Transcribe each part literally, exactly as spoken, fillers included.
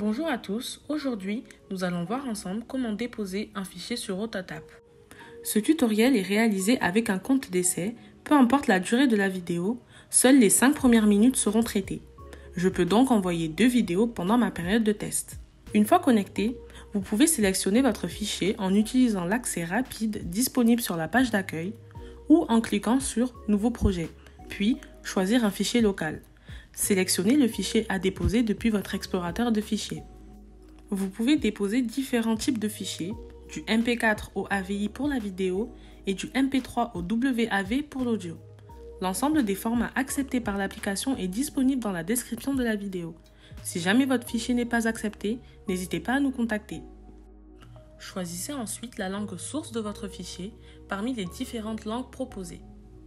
Bonjour à tous, aujourd'hui nous allons voir ensemble comment déposer un fichier sur Autotap. Ce tutoriel est réalisé avec un compte d'essai, peu importe la durée de la vidéo, seules les cinq premières minutes seront traitées. Je peux donc envoyer deux vidéos pendant ma période de test. Une fois connecté, vous pouvez sélectionner votre fichier en utilisant l'accès rapide disponible sur la page d'accueil ou en cliquant sur « Nouveau projet », puis choisir un fichier local. Sélectionnez le fichier à déposer depuis votre explorateur de fichiers. Vous pouvez déposer différents types de fichiers, du M P quatre au A V I pour la vidéo et du M P trois au W A V pour l'audio. L'ensemble des formats acceptés par l'application est disponible dans la description de la vidéo. Si jamais votre fichier n'est pas accepté, n'hésitez pas à nous contacter. Choisissez ensuite la langue source de votre fichier parmi les différentes langues proposées.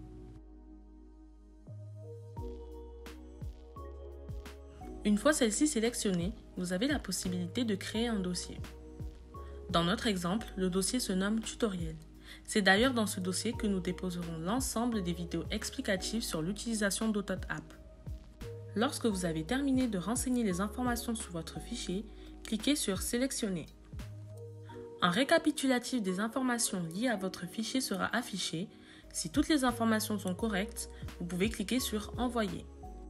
Une fois celle-ci sélectionnée, vous avez la possibilité de créer un dossier. Dans notre exemple, le dossier se nomme Tutoriel. C'est d'ailleurs dans ce dossier que nous déposerons l'ensemble des vidéos explicatives sur l'utilisation d'Autotap. Lorsque vous avez terminé de renseigner les informations sur votre fichier, cliquez sur Sélectionner. Un récapitulatif des informations liées à votre fichier sera affiché. Si toutes les informations sont correctes, vous pouvez cliquer sur Envoyer.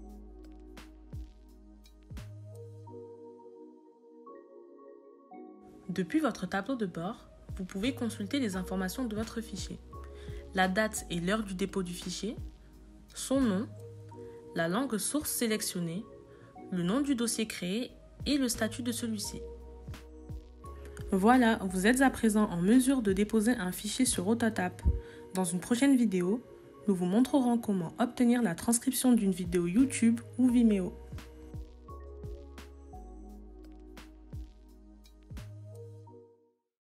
Depuis votre tableau de bord, vous pouvez consulter les informations de votre fichier. La date et l'heure du dépôt du fichier, son nom, la langue source sélectionnée, le nom du dossier créé et le statut de celui-ci. Voilà, vous êtes à présent en mesure de déposer un fichier sur Autotap. Dans une prochaine vidéo, nous vous montrerons comment obtenir la transcription d'une vidéo YouTube ou Vimeo.